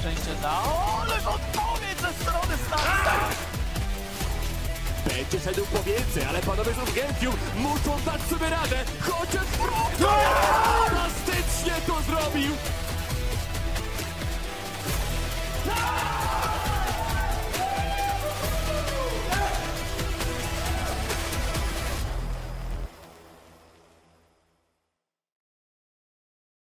szczęście da. O, ale odpowiedź ze strony Stansa! Będzie szedł po więcej, ale panowie z Urgentium muszą dać sobie radę, chociaż próbują!